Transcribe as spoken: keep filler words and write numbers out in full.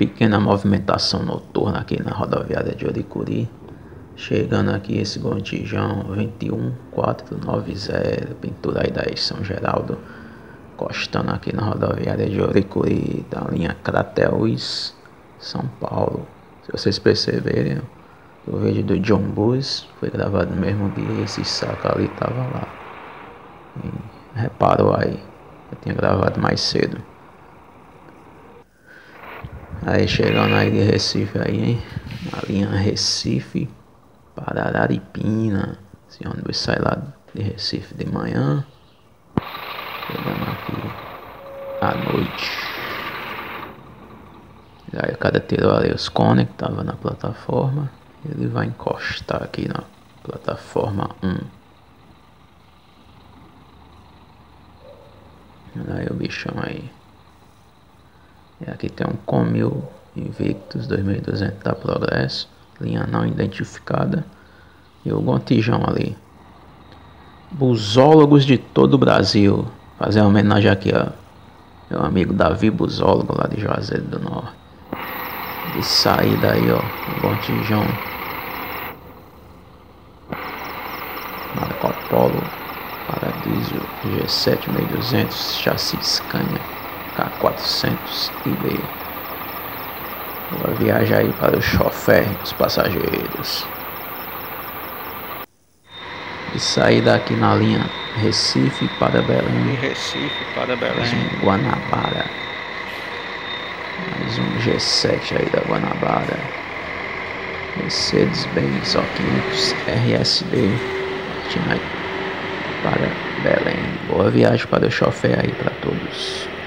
pequena movimentação noturna aqui na rodoviária de Oricuri. Chegando aqui esse botijão vinte e um quatrocentos e noventa, pintura aí da São Geraldo, encostando aqui na rodoviária de Oricuri, da linha Crateús, São Paulo. Se vocês perceberem, o vídeo do John Bus foi gravado no mesmo dia, esse saco ali tava lá. E reparou aí, eu tinha gravado mais cedo. Aí chegando aí de Recife aí, hein? Na linha Recife para Araripina. Esse ônibus sai lá de Recife de manhã, chegando aqui à noite. Aí o cara tirou ali os cones que tava na plataforma. Ele vai encostar aqui na plataforma um. Aí o bichão aí. E aqui tem um Comil Invictus dois mil e duzentos da Progresso, linha não identificada. E o Gontijão ali. Busólogos de todo o Brasil. Fazer uma homenagem aqui a meu amigo Davi Busólogo lá de Juazeiro do Norte. De saída aí, ó, o Gontijão. Marco Polo Paradiso G sete mil e duzentos, chassi Scania K quatrocentos I B. Boa viagem aí para o chofer e os passageiros. E saída aqui na linha Recife para Belém. Recife para Belém. Mais um Guanabara. Mais um G sete aí da Guanabara. Mercedes-Benz O quinhentos R S D. Partindo aí para Belém. Boa viagem para o chofer aí para todos.